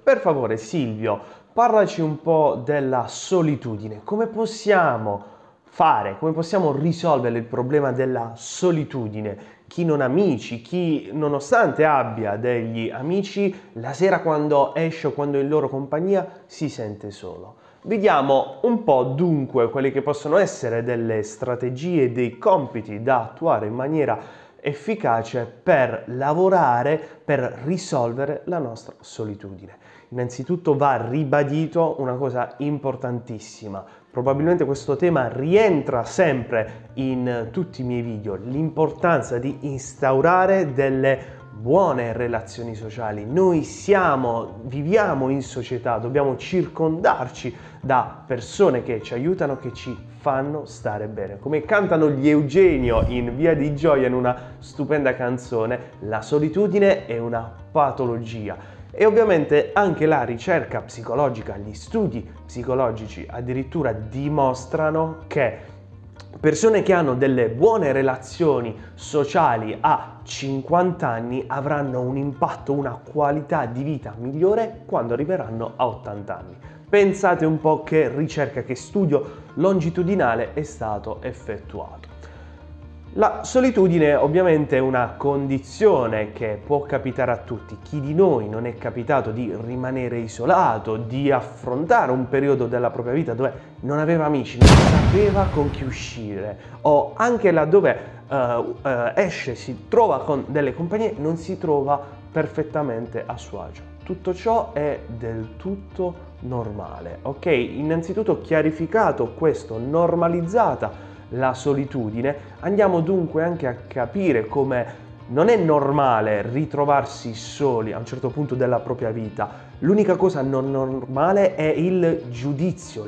Per favore, Silvio, parlaci un po' della solitudine. Come possiamo fare, come possiamo risolvere il problema della solitudine? Chi non ha amici, chi nonostante abbia degli amici, la sera quando esce o quando è in loro compagnia si sente solo. Vediamo un po' dunque quelle che possono essere delle strategie, dei compiti da attuare in maniera efficace per lavorare, per risolvere la nostra solitudine. Innanzitutto va ribadito una cosa importantissima. Probabilmente questo tema rientra sempre in tutti i miei video, l'importanza di instaurare delle buone relazioni sociali. Noi viviamo in società, dobbiamo circondarci da persone che ci aiutano, che ci fanno stare bene. Come cantano gli Eugenio in Via di Gioia in una stupenda canzone, la solitudine è una patologia. E ovviamente anche la ricerca psicologica, gli studi psicologici addirittura dimostrano che persone che hanno delle buone relazioni sociali a 50 anni avranno un impatto, una qualità di vita migliore quando arriveranno a 80 anni. Pensate un po' che ricerca, che studio longitudinale è stato effettuato. La solitudine ovviamente è una condizione che può capitare a tutti. Chi di noi non è capitato di rimanere isolato, di affrontare un periodo della propria vita dove non aveva amici, non sapeva con chi uscire, o anche laddove esce, si trova con delle compagnie, non si trova perfettamente a suo agio. Tutto ciò è del tutto normale, ok? Innanzitutto chiarificato questo, normalizzata la solitudine, andiamo dunque anche a capire come non è normale ritrovarsi soli a un certo punto della propria vita. L'unica cosa non normale è il giudizio,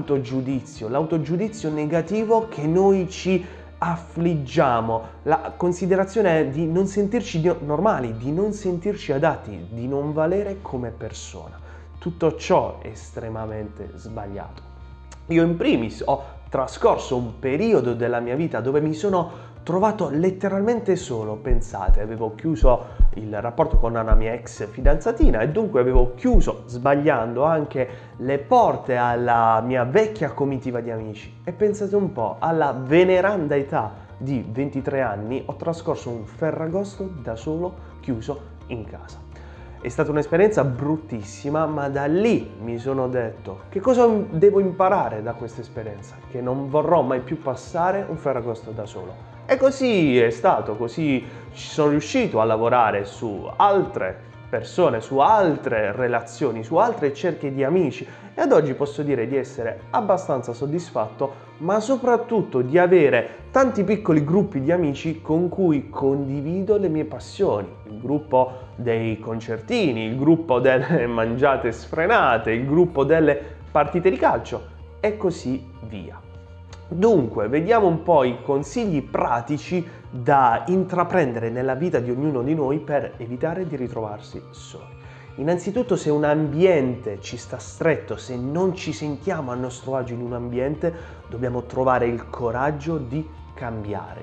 l'autogiudizio negativo che noi ci affliggiamo. La considerazione è di non sentirci normali, di non sentirci adatti, di non valere come persona. Tutto ciò è estremamente sbagliato. Io in primis ho trascorso un periodo della mia vita dove mi sono trovato letteralmente solo. Pensate, avevo chiuso il rapporto con una mia ex fidanzatina e dunque avevo chiuso, sbagliando, anche le porte alla mia vecchia comitiva di amici. E pensate un po', alla veneranda età di 23 anni ho trascorso un Ferragosto da solo, chiuso in casa. È stata un'esperienza bruttissima, ma da lì mi sono detto che cosa devo imparare da questa esperienza, che non vorrò mai più passare un Ferragosto da solo. E così è stato, così ci sono riuscito a lavorare su altre persone, su altre relazioni, su altre cerchie di amici e ad oggi posso dire di essere abbastanza soddisfatto, ma soprattutto di avere tanti piccoli gruppi di amici con cui condivido le mie passioni, il gruppo dei concertini, il gruppo delle mangiate sfrenate, il gruppo delle partite di calcio e così via. Dunque, vediamo un po' i consigli pratici da intraprendere nella vita di ognuno di noi per evitare di ritrovarsi soli. Innanzitutto, se un ambiente ci sta stretto, se non ci sentiamo a nostro agio in un ambiente, dobbiamo trovare il coraggio di cambiare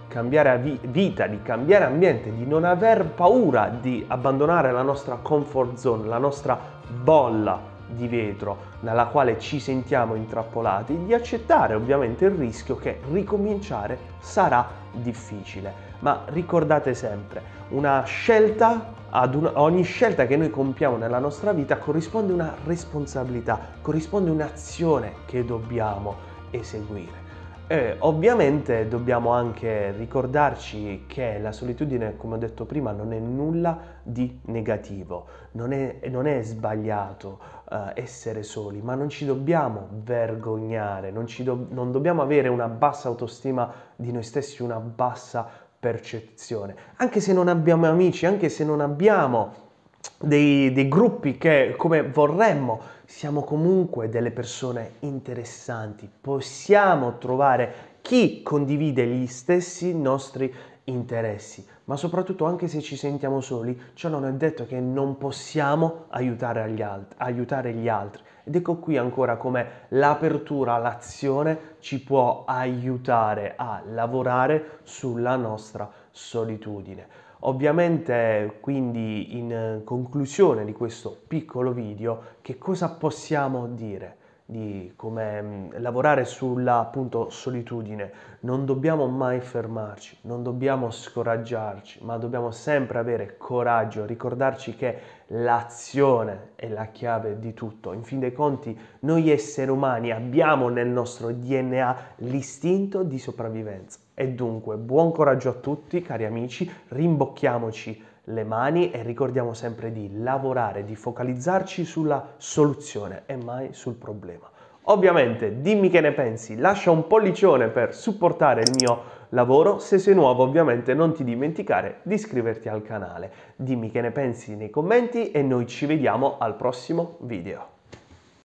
vita, di cambiare ambiente, di non aver paura di abbandonare la nostra comfort zone, la nostra bolla di vetro nella quale ci sentiamo intrappolati, di accettare ovviamente il rischio che ricominciare sarà difficile. Ma ricordate sempre, ogni scelta che noi compiamo nella nostra vita corrisponde una responsabilità, corrisponde un'azione che dobbiamo eseguire. Ovviamente dobbiamo anche ricordarci che la solitudine, come ho detto prima, non è nulla di negativo, non è sbagliato essere soli, ma non ci dobbiamo vergognare, non dobbiamo avere una bassa autostima di noi stessi, una bassa percezione. Anche se non abbiamo amici, anche se non abbiamo dei gruppi che come vorremmo, siamo comunque delle persone interessanti, possiamo trovare chi condivide gli stessi nostri interessi, ma soprattutto anche se ci sentiamo soli, ciò non è detto che non possiamo aiutare gli altri. Ed ecco qui ancora come l'apertura, l'azione ci può aiutare a lavorare sulla nostra solitudine. Ovviamente, quindi, in conclusione di questo piccolo video, che cosa possiamo dire di come lavorare sulla appunto solitudine? Non dobbiamo mai fermarci, non dobbiamo scoraggiarci, ma dobbiamo sempre avere coraggio, ricordarci che l'azione è la chiave di tutto. In fin dei conti, noi esseri umani abbiamo nel nostro DNA l'istinto di sopravvivenza. E dunque, buon coraggio a tutti, cari amici, rimbocchiamoci le mani e ricordiamo sempre di lavorare, di focalizzarci sulla soluzione e mai sul problema. Ovviamente, dimmi che ne pensi, lascia un pollicione per supportare il mio lavoro. Se sei nuovo, ovviamente non ti dimenticare di iscriverti al canale. Dimmi che ne pensi nei commenti e noi ci vediamo al prossimo video.